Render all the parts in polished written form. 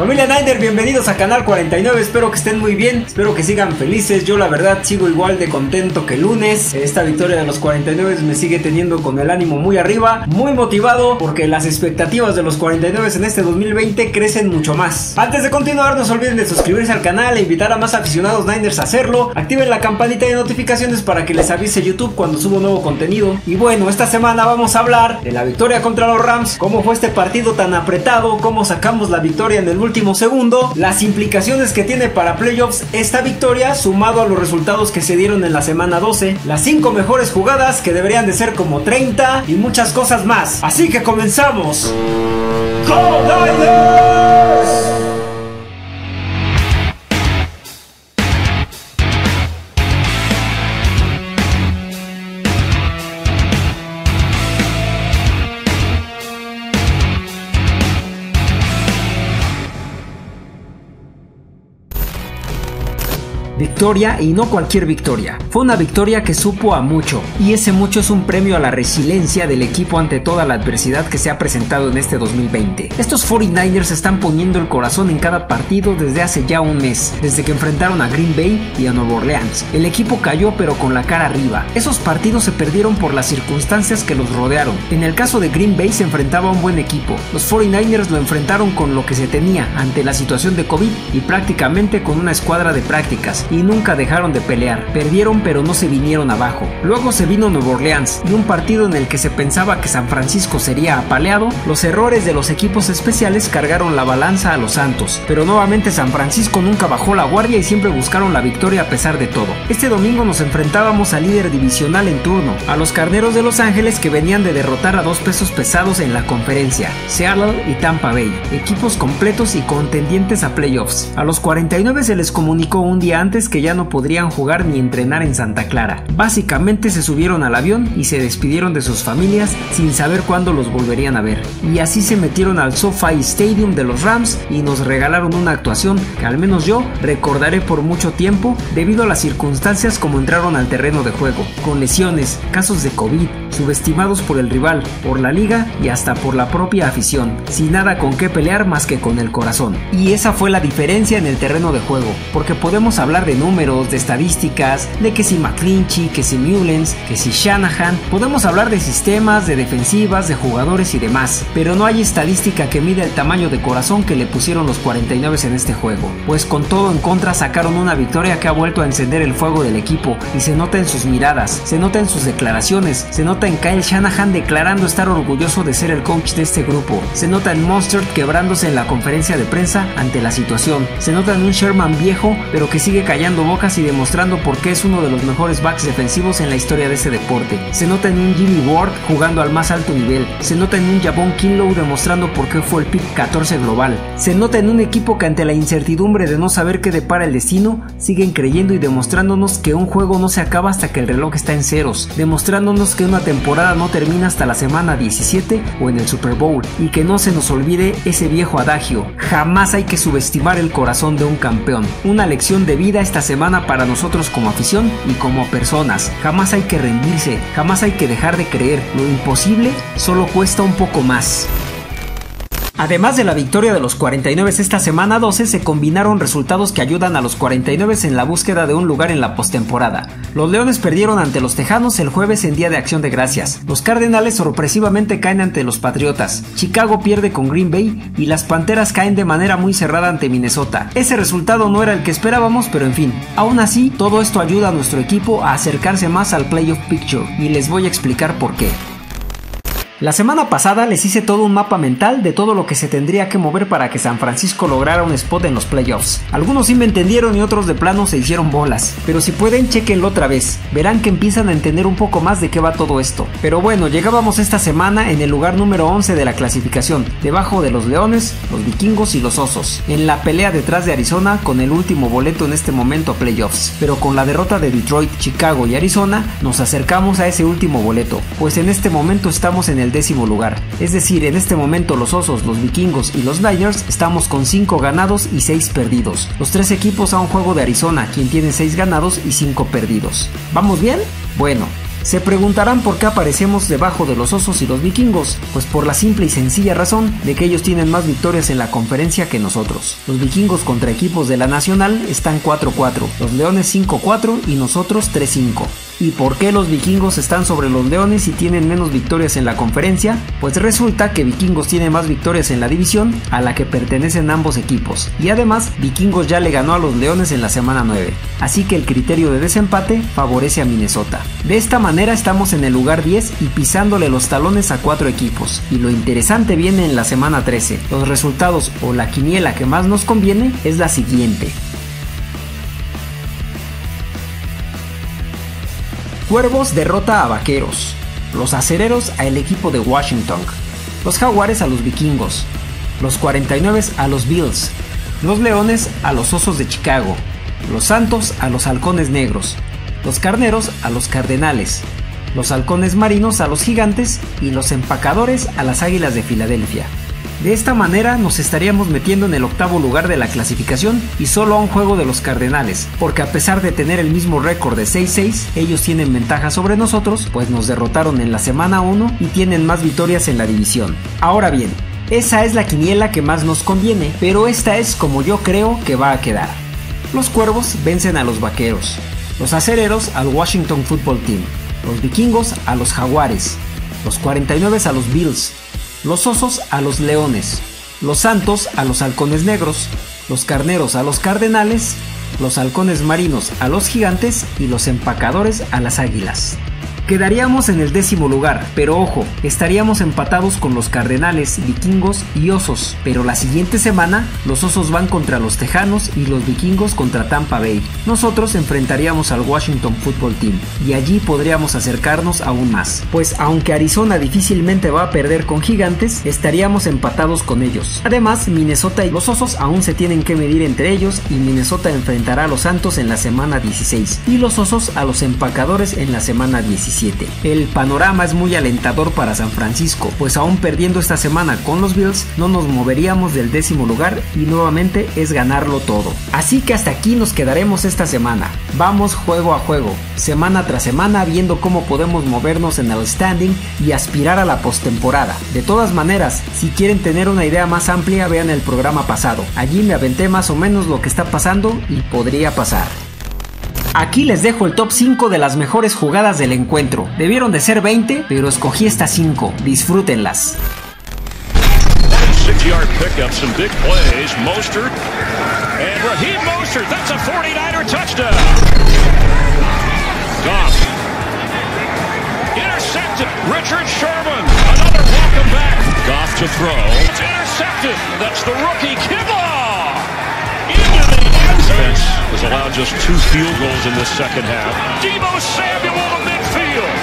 Familia Niner, bienvenidos a Canal 49, espero que estén muy bien, espero que sigan felices. Yo la verdad sigo igual de contento que el lunes. Esta victoria de los 49 me sigue teniendo con el ánimo muy arriba, muy motivado, porque las expectativas de los 49 en este 2020 crecen mucho más. Antes de continuar, no se olviden de suscribirse al canal e invitar a más aficionados Niners a hacerlo. Activen la campanita de notificaciones para que les avise YouTube cuando subo nuevo contenido. Y bueno, esta semana vamos a hablar de la victoria contra los Rams, cómo fue este partido tan apretado, cómo sacamos la victoria en el último segundo, las implicaciones que tiene para playoffs esta victoria sumado a los resultados que se dieron en la semana 12, las 5 mejores jugadas que deberían de ser como 30 y muchas cosas más. Así que comenzamos. ¡Go Niners! Victoria, y no cualquier victoria. Fue una victoria que supo a mucho, y ese mucho es un premio a la resiliencia del equipo ante toda la adversidad que se ha presentado en este 2020. Estos 49ers están poniendo el corazón en cada partido desde hace ya un mes, desde que enfrentaron a Green Bay y a Nueva Orleans. El equipo cayó pero con la cara arriba. Esos partidos se perdieron por las circunstancias que los rodearon. En el caso de Green Bay se enfrentaba a un buen equipo. Los 49ers lo enfrentaron con lo que se tenía ante la situación de COVID y prácticamente con una escuadra de prácticas, y nunca dejaron de pelear. Perdieron pero no se vinieron abajo. Luego se vino Nueva Orleans y un partido en el que se pensaba que San Francisco sería apaleado. Los errores de los equipos especiales cargaron la balanza a los Santos, pero nuevamente San Francisco nunca bajó la guardia y siempre buscaron la victoria a pesar de todo. Este domingo nos enfrentábamos al líder divisional en turno, a los Carneros de Los Ángeles, que venían de derrotar a dos pesos pesados en la conferencia, Seattle y Tampa Bay, equipos completos y contendientes a playoffs. A los 49 se les comunicó un día antes que ya no podrían jugar ni entrenar en Santa Clara. Básicamente se subieron al avión y se despidieron de sus familias sin saber cuándo los volverían a ver. Y así se metieron al SoFi Stadium de los Rams y nos regalaron una actuación que al menos yo recordaré por mucho tiempo debido a las circunstancias como entraron al terreno de juego, con lesiones, casos de COVID, subestimados por el rival, por la liga y hasta por la propia afición, sin nada con qué pelear más que con el corazón. Y esa fue la diferencia en el terreno de juego, porque podemos hablar de números, de estadísticas, de que si McClinchy, que si Mullens, que si Shanahan, podemos hablar de sistemas, de defensivas, de jugadores y demás, pero no hay estadística que mida el tamaño de corazón que le pusieron los 49 en este juego, pues con todo en contra sacaron una victoria que ha vuelto a encender el fuego del equipo, y se nota en sus miradas, se nota en sus declaraciones, se nota en Kyle Shanahan declarando estar orgulloso de ser el coach de este grupo, se nota en Mostert quebrándose en la conferencia de prensa ante la situación, se nota en un Sherman viejo pero que sigue callando bocas y demostrando por qué es uno de los mejores backs defensivos en la historia de ese deporte. Se nota en un Jimmy Ward jugando al más alto nivel. Se nota en un Javon Kinlaw demostrando por qué fue el pick 14 global. Se nota en un equipo que ante la incertidumbre de no saber qué depara el destino, siguen creyendo y demostrándonos que un juego no se acaba hasta que el reloj está en ceros, demostrándonos que una temporada no termina hasta la semana 17 o en el Super Bowl, y que no se nos olvide ese viejo adagio: jamás hay que subestimar el corazón de un campeón. Una lección de vida esta semana para nosotros como afición y como personas. Jamás hay que rendirse, jamás hay que dejar de creer. Lo imposible solo cuesta un poco más. Además de la victoria de los 49 esta semana 12, se combinaron resultados que ayudan a los 49 en la búsqueda de un lugar en la postemporada. Los Leones perdieron ante los Tejanos el jueves en Día de Acción de Gracias. Los Cardenales sorpresivamente caen ante los Patriotas. Chicago pierde con Green Bay y las Panteras caen de manera muy cerrada ante Minnesota. Ese resultado no era el que esperábamos, pero en fin. Aún así, todo esto ayuda a nuestro equipo a acercarse más al Playoff Picture, y les voy a explicar por qué. La semana pasada les hice todo un mapa mental de todo lo que se tendría que mover para que San Francisco lograra un spot en los playoffs. Algunos sí me entendieron y otros de plano se hicieron bolas, pero si pueden, chequenlo otra vez. Verán que empiezan a entender un poco más de qué va todo esto. Pero bueno, llegábamos esta semana en el lugar número 11 de la clasificación, debajo de los Leones, los Vikingos y los Osos, en la pelea detrás de Arizona con el último boleto en este momento a playoffs. Pero con la derrota de Detroit, Chicago y Arizona, nos acercamos a ese último boleto, pues en este momento estamos en el 10º lugar. Es decir, en este momento los Osos, los Vikingos y los Niners estamos con 5 ganados y 6 perdidos. Los 3 equipos a un juego de Arizona, quien tiene 6 ganados y 5 perdidos. ¿Vamos bien? Bueno, Se preguntarán por qué aparecemos debajo de los Osos y los Vikingos, pues por la simple y sencilla razón de que ellos tienen más victorias en la conferencia que nosotros. Los Vikingos contra equipos de la Nacional están 4-4, los Leones 5-4 y nosotros 3-5. ¿Y por qué los Vikingos están sobre los Leones y tienen menos victorias en la conferencia? Pues resulta que Vikingos tiene más victorias en la división a la que pertenecen ambos equipos, y además Vikingos ya le ganó a los Leones en la semana 9, así que el criterio de desempate favorece a Minnesota. De esta manera estamos en el lugar 10 y pisándole los talones a 4 equipos, y lo interesante viene en la semana 13. Los resultados o la quiniela que más nos conviene es la siguiente. Cuervos derrota a Vaqueros, los Acereros al equipo de Washington, los Jaguares a los Vikingos, los 49 a los Bills, los Leones a los Osos de Chicago, los Santos a los Halcones Negros, los Carneros a los Cardenales, los Halcones Marinos a los Gigantes y los Empacadores a las Águilas de Filadelfia. De esta manera nos estaríamos metiendo en el octavo lugar de la clasificación y solo a un juego de los Cardenales, porque a pesar de tener el mismo récord de 6-6, ellos tienen ventaja sobre nosotros, pues nos derrotaron en la semana 1 y tienen más victorias en la división. Ahora bien, esa es la quiniela que más nos conviene, pero esta es como yo creo que va a quedar. Los Cuervos vencen a los Vaqueros, los Acereros al Washington Football Team, los Vikingos a los Jaguares, los 49 a los Bills, los Osos a los Leones, los Santos a los Halcones Negros, los Carneros a los Cardenales, los Halcones Marinos a los Gigantes y los Empacadores a las Águilas. Quedaríamos en el 10º lugar, pero ojo, estaríamos empatados con los Cardenales, Vikingos y Osos, pero la siguiente semana los Osos van contra los Tejanos y los Vikingos contra Tampa Bay. Nosotros enfrentaríamos al Washington Football Team y allí podríamos acercarnos aún más, pues aunque Arizona difícilmente va a perder con Gigantes, estaríamos empatados con ellos. Además, Minnesota y los Osos aún se tienen que medir entre ellos y Minnesota enfrentará a los Santos en la semana 16 y los Osos a los Empacadores en la semana 17. El panorama es muy alentador para San Francisco, pues aún perdiendo esta semana con los Bills no nos moveríamos del 10º lugar y nuevamente es ganarlo todo. Así que hasta aquí nos quedaremos esta semana. Vamos juego a juego, semana tras semana, viendo cómo podemos movernos en el standing y aspirar a la postemporada. De todas maneras, si quieren tener una idea más amplia, vean el programa pasado. Allí me aventé más o menos lo que está pasando y podría pasar. Aquí les dejo el top 5 de las mejores jugadas del encuentro. Debieron de ser 20, pero escogí estas 5. Disfrútenlas. 6-yard pickup, some big plays. Mostert and Raheem Mostert. That's a 49er touchdown. Goff intercepted. Richard Sherman. Another welcome back. Goff to throw. It's intercepted. That's the rookie Kinlaw. Into the end zone. Has allowed just 2 field goals in this second half. Deebo Samuel to midfield.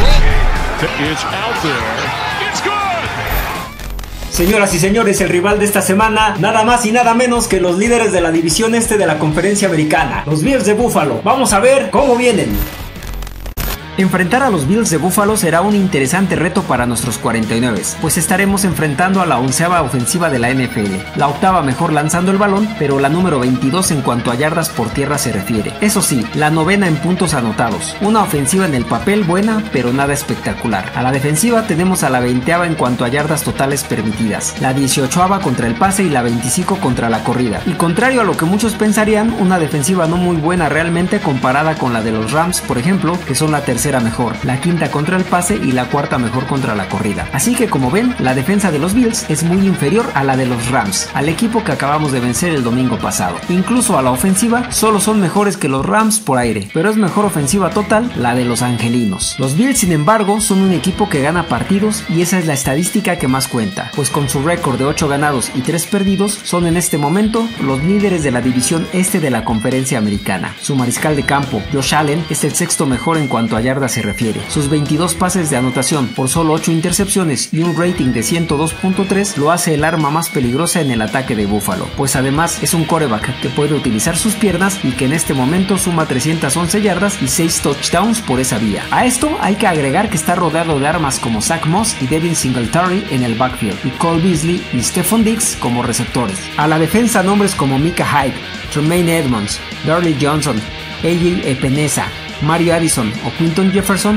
It's out there. It's good. Señoras y señores, el rival de esta semana, nada más y nada menos que los líderes de la división este de la Conferencia Americana, los Bills de Buffalo. Vamos a ver cómo vienen. Enfrentar a los Bills de Buffalo será un interesante reto para nuestros 49, pues estaremos enfrentando a la 11ª ofensiva de la NFL, la 8ª mejor lanzando el balón, pero la número 22 en cuanto a yardas por tierra se refiere. Eso sí, la 9ª en puntos anotados, una ofensiva en el papel buena, pero nada espectacular. A la defensiva tenemos a la 20ª en cuanto a yardas totales permitidas, la 18ª contra el pase y la 25 contra la corrida. Y contrario a lo que muchos pensarían, una defensiva no muy buena realmente comparada con la de los Rams, por ejemplo, que son la 3ª mejor, la 5ª contra el pase y la 4ª mejor contra la corrida. Así que como ven, la defensa de los Bills es muy inferior a la de los Rams, al equipo que acabamos de vencer el domingo pasado. Incluso a la ofensiva solo son mejores que los Rams por aire, pero es mejor ofensiva total la de los angelinos. Los Bills, sin embargo, son un equipo que gana partidos y esa es la estadística que más cuenta, pues con su récord de 8 ganados y 3 perdidos son en este momento los líderes de la división este de la Conferencia Americana. Su mariscal de campo, Josh Allen, es el 6º mejor en cuanto a yardas se refiere. Sus 22 pases de anotación por solo 8 intercepciones y un rating de 102.3 lo hace el arma más peligrosa en el ataque de Buffalo, pues además es un quarterback que puede utilizar sus piernas y que en este momento suma 311 yardas y 6 touchdowns por esa vía. A esto hay que agregar que está rodeado de armas como Zach Moss y Devin Singletary en el backfield y Cole Beasley y Stephon Diggs como receptores. A la defensa nombres como Micah Hyde, Tremaine Edmonds, Darley Johnson, AJ Epenesa, Mario Addison o Quinton Jefferson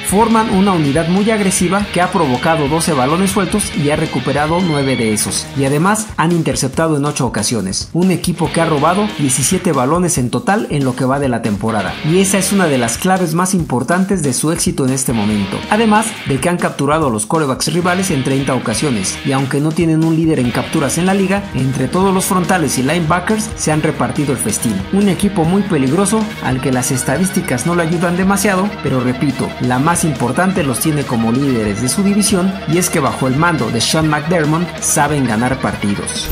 Forman una unidad muy agresiva que ha provocado 12 balones sueltos y ha recuperado 9 de esos, y además han interceptado en 8 ocasiones. Un equipo que ha robado 17 balones en total en lo que va de la temporada, y esa es una de las claves más importantes de su éxito en este momento, además de que han capturado a los quarterbacks rivales en 30 ocasiones, y aunque no tienen un líder en capturas en la liga, entre todos los frontales y linebackers se han repartido el festín. Un equipo muy peligroso al que las estadísticas no le ayudan demasiado, pero repito, la más importante los tiene como líderes de su división, y es que bajo el mando de Sean McDermott saben ganar partidos.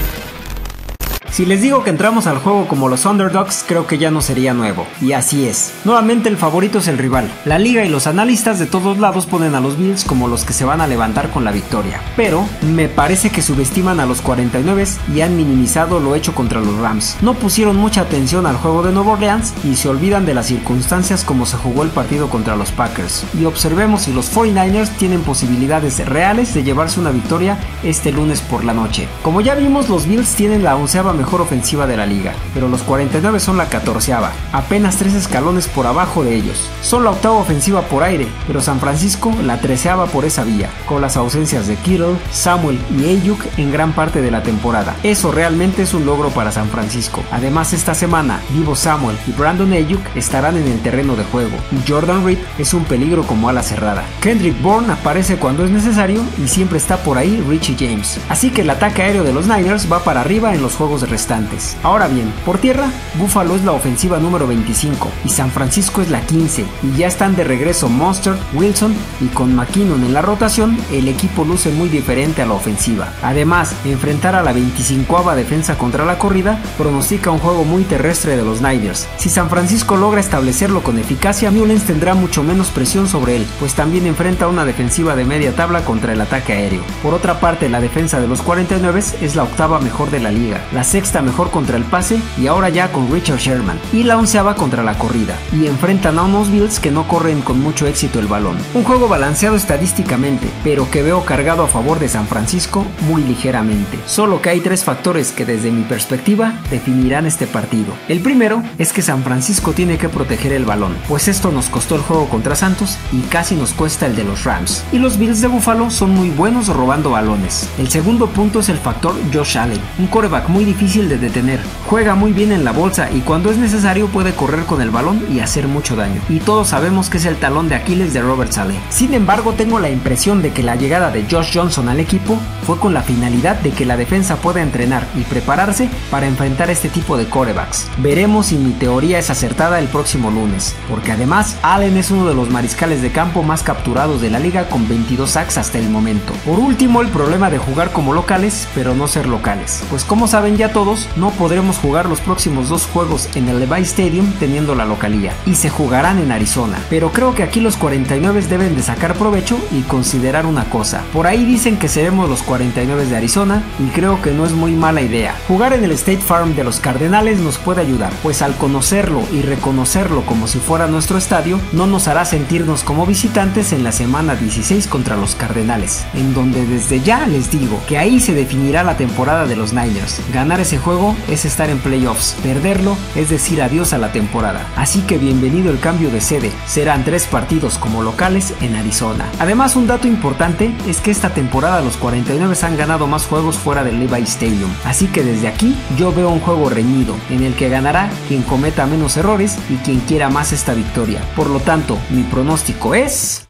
Si les digo que entramos al juego como los underdogs, creo que ya no sería nuevo, y así es. Nuevamente el favorito es el rival. La liga y los analistas de todos lados ponen a los Bills como los que se van a levantar con la victoria, pero me parece que subestiman a los 49 y han minimizado lo hecho contra los Rams. No pusieron mucha atención al juego de Nueva Orleans y se olvidan de las circunstancias como se jugó el partido contra los Packers. Y observemos si los 49ers tienen posibilidades reales de llevarse una victoria este lunes por la noche. Como ya vimos, los Bills tienen la 11ª mejor ofensiva de la liga, pero los 49 son la 14ª, apenas 3 escalones por abajo de ellos. Son la 8ª ofensiva por aire, pero San Francisco la 13ª por esa vía, con las ausencias de Kittle, Samuel y Ayuk en gran parte de la temporada. Eso realmente es un logro para San Francisco. Además, esta semana, Deebo Samuel y Brandon Ayuk estarán en el terreno de juego, y Jordan Reed es un peligro como ala cerrada. Kendrick Bourne aparece cuando es necesario y siempre está por ahí Richie James. Así que el ataque aéreo de los Niners va para arriba en los juegos restantes. Ahora bien, por tierra, Buffalo es la ofensiva número 25 y San Francisco es la 15, y ya están de regreso Mostert, Wilson, y con McKinnon en la rotación, el equipo luce muy diferente a la ofensiva. Además, enfrentar a la 25ª defensa contra la corrida pronostica un juego muy terrestre de los Niners. Si San Francisco logra establecerlo con eficacia, Mullens tendrá mucho menos presión sobre él, pues también enfrenta una defensiva de media tabla contra el ataque aéreo. Por otra parte, la defensa de los 49 es la 8ª mejor de la liga, la 6ª mejor contra el pase y ahora ya con Richard Sherman, y la 11ª contra la corrida, y enfrentan a unos Bills que no corren con mucho éxito el balón. Un juego balanceado estadísticamente, pero que veo cargado a favor de San Francisco muy ligeramente. Solo que hay 3 factores que desde mi perspectiva definirán este partido. El primero es que San Francisco tiene que proteger el balón, pues esto nos costó el juego contra Santos y casi nos cuesta el de los Rams, y los Bills de Buffalo son muy buenos robando balones. El segundo punto es el factor Josh Allen, un quarterback muy difícil de detener, juega muy bien en la bolsa y cuando es necesario puede correr con el balón y hacer mucho daño, y todos sabemos que es el talón de Aquiles de Robert Saleh. Sin embargo, tengo la impresión de que la llegada de Josh Johnson al equipo fue con la finalidad de que la defensa pueda entrenar y prepararse para enfrentar este tipo de quarterbacks. Veremos si mi teoría es acertada el próximo lunes, porque además Allen es uno de los mariscales de campo más capturados de la liga con 22 sacks hasta el momento. Por último, el problema de jugar como locales pero no ser locales, pues como saben ya todos, no podremos jugar los próximos 2 juegos en el Levi Stadium teniendo la localía, y se jugarán en Arizona, pero creo que aquí los 49 deben de sacar provecho y considerar una cosa. Por ahí dicen que seremos los 49 de Arizona y creo que no es muy mala idea. Jugar en el State Farm de los Cardenales nos puede ayudar, pues al conocerlo y reconocerlo como si fuera nuestro estadio, no nos hará sentirnos como visitantes en la semana 16 contra los Cardenales, en donde desde ya les digo que ahí se definirá la temporada de los Niners. Ganar ese juego es estar en playoffs, perderlo es decir adiós a la temporada, así que bienvenido el cambio de sede, serán 3 partidos como locales en Arizona. Además, un dato importante es que esta temporada los 49 han ganado más juegos fuera del Levi Stadium, así que desde aquí yo veo un juego reñido, en el que ganará quien cometa menos errores y quien quiera más esta victoria. Por lo tanto, mi pronóstico es...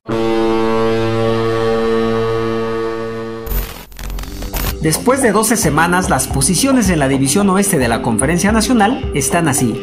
Después de 12 semanas, las posiciones en la división oeste de la Conferencia Nacional están así.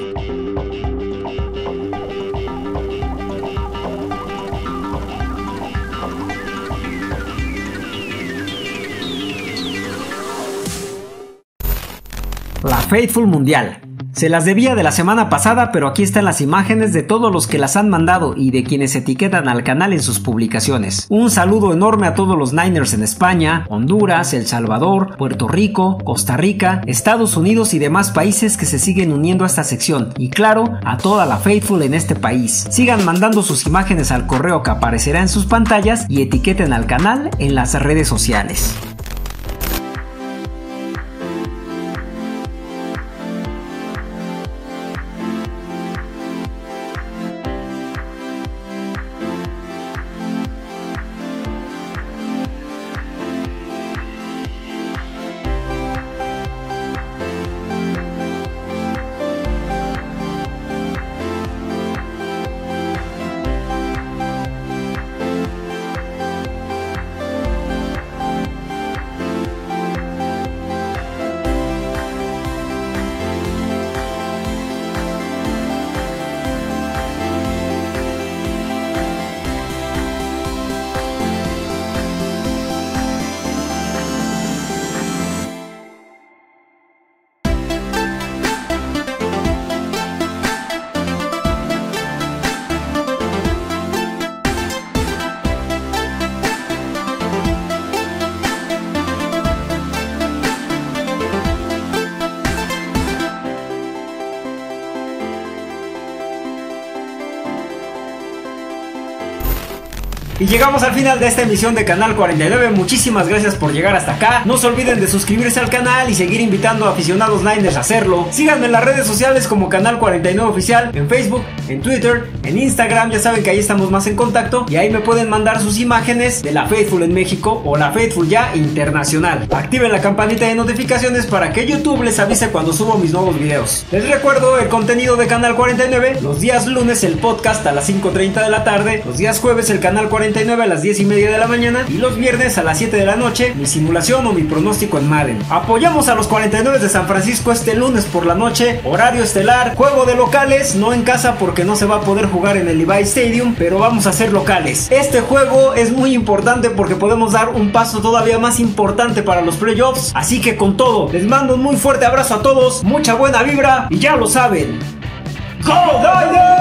La Faithful Mundial. Se las debía de la semana pasada, pero aquí están las imágenes de todos los que las han mandado y de quienes etiquetan al canal en sus publicaciones. Un saludo enorme a todos los Niners en España, Honduras, El Salvador, Puerto Rico, Costa Rica, Estados Unidos y demás países que se siguen uniendo a esta sección. Y claro, a toda la Faithful en este país. Sigan mandando sus imágenes al correo que aparecerá en sus pantallas y etiqueten al canal en las redes sociales. Y llegamos al final de esta emisión de Canal 49. Muchísimas gracias por llegar hasta acá. No se olviden de suscribirse al canal y seguir invitando a aficionados Niners a hacerlo. Síganme en las redes sociales como Canal 49 Oficial, en Facebook, en Twitter, en Instagram. Ya saben que ahí estamos más en contacto y ahí me pueden mandar sus imágenes de la Faithful en México o la Faithful ya internacional. Activen la campanita de notificaciones para que YouTube les avise cuando subo mis nuevos videos. Les recuerdo el contenido de Canal 49. Los días lunes el podcast a las 5:30 de la tarde. Los días jueves el Canal 49 a las 10:30 de la mañana. Y los viernes a las 7 de la noche mi simulación o mi pronóstico en Madden. Apoyamos a los 49 de San Francisco este lunes por la noche. Horario estelar. Juego de locales. No en casa porque no se va a poder jugar en el Levi Stadium. Pero vamos a hacer locales. Este juego es muy importante porque podemos dar un paso todavía más importante para los playoffs. Así que con todo, les mando un muy fuerte abrazo a todos. Mucha buena vibra y ya lo saben. ¡Go Niners!